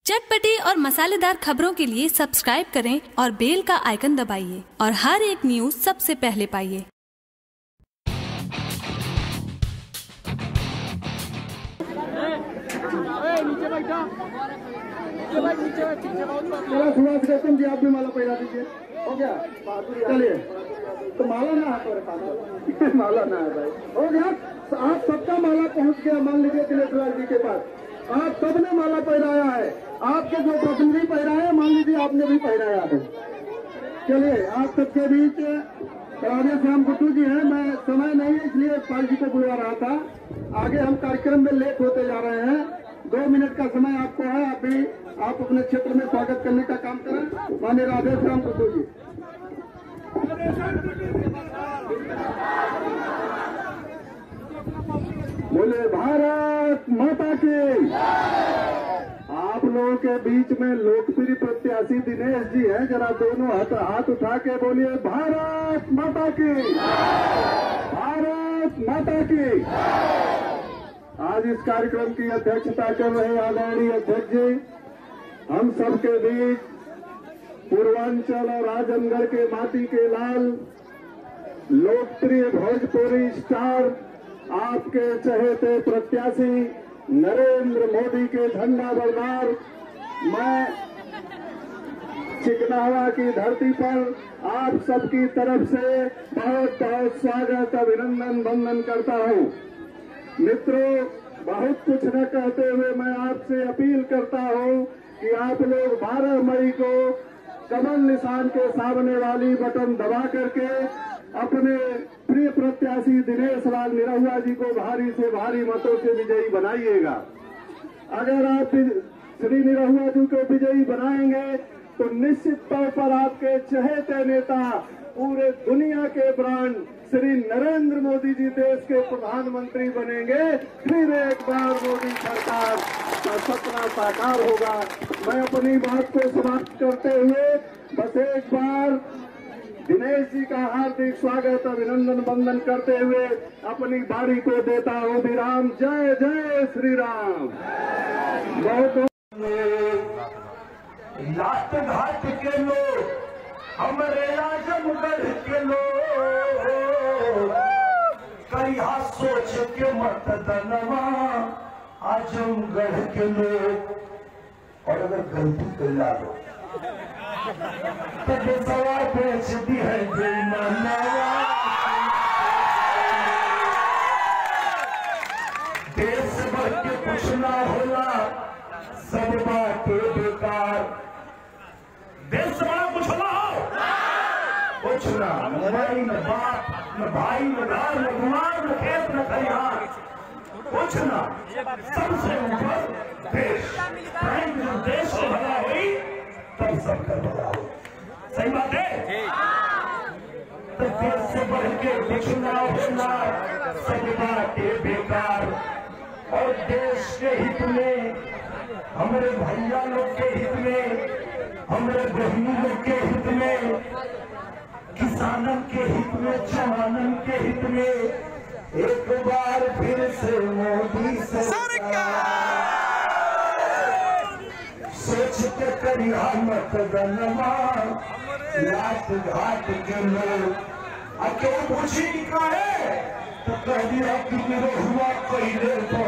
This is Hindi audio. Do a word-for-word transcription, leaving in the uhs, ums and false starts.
चटपटी और मसालेदार खबरों के लिए सब्सक्राइब करें और बेल का आइकन दबाइए और हर एक न्यूज सबसे पहले पाइए। जी आप भी माला पहना दीजिए। हो गया, चलिए तो माला ना है, माला ना है भाई। हो गया, आप सबका माला पहुंच गया। मान लीजिए दिनेश जी के पास आप सबने माला पहनाया है। आपके जो प्रतिनिधि पहनाया, मान लीजिए आपने भी पहनाया है। चलिए, आप सबके बीच राधे श्याम गुट्टू जी हैं। मैं समय नहीं है इसलिए पाल जी को बुलवा रहा था। आगे हम कार्यक्रम में लेट होते जा रहे हैं। दो मिनट का समय आपको है। अभी आप अपने क्षेत्र में स्वागत करने का काम करें। माननीय राधे श्याम गुट्टू जी। बोले भारत माता की। आप लोगों के बीच में लोकप्रिय प्रत्याशी दिनेश जी हैं। जरा दोनों हाथ हाथ उठा के बोलिए भारत माता की, भारत माता की। आज इस कार्यक्रम की अध्यक्षता कर रहे आदरणीय अध्यक्ष जी, हम सबके बीच पूर्वांचल और आजमगढ़ के माटी के लाल लोकप्रिय भोजपुरी स्टार, आपके चहेते प्रत्याशी नरेंद्र मोदी के झंडा बरदार, मैं चिकनावा की धरती पर आप सबकी तरफ से बहुत बहुत स्वागत, अभिनंदन, वंदन करता हूं। मित्रों, बहुत कुछ न कहते हुए मैं आपसे अपील करता हूं कि आप लोग बारह मई को कमल निशान के सामने वाली बटन दबा करके अपने प्रिय प्रत्याशी दिनेश लाल निरहुआ जी को भारी से भारी मतों से विजयी बनाइएगा। अगर आप श्री निरहुआ जी को विजयी बनाएंगे तो निश्चित तौर पर आपके चहेते नेता, पूरे दुनिया के ब्रांड श्री नरेंद्र मोदी जी देश के प्रधानमंत्री बनेंगे। फिर एक बार मोदी सरकार का सपना साकार होगा। मैं अपनी बात को समाप्त करते हुए बस एक बार दिनेश जी का हार्दिक स्वागत, अभिनंदन, वंदन करते हुए अपनी बारी को देता हूं विराम। जय जय श्री राम। बहुत लाट घाट के लोग, हमारे आजमगढ़ के लोग, करिया सोच के मतदनवा आजमगढ़ के लोग। और अगर गलती कर ला दो तो सवाल बेच दी है देश भर के कुछ ना होला, सब बातें बेकार। देश बड़ा कुछ होला हो, कुछ ना, न भाई न बाप न भाई न घर न गुमार न खेत न खलिहान, कुछ ना। सबसे ऊपर देश, देश को भला हुई तब सबका भला हो। सही बात है। तो देश से बढ़ के कुछ ना होना, सब बातें बेकार। और देश के हित में, हमारे भैया लोग के हित में, हमारे बहनों लोग के हित में, किसानों के हित में, जवानों के हित में एक बार फिर से मोदी सरकार सोच के करिया मतदनवा लाट घाट के लोग। अब क्यों पूछी का है तो कह दिया कि निरहुआ पहले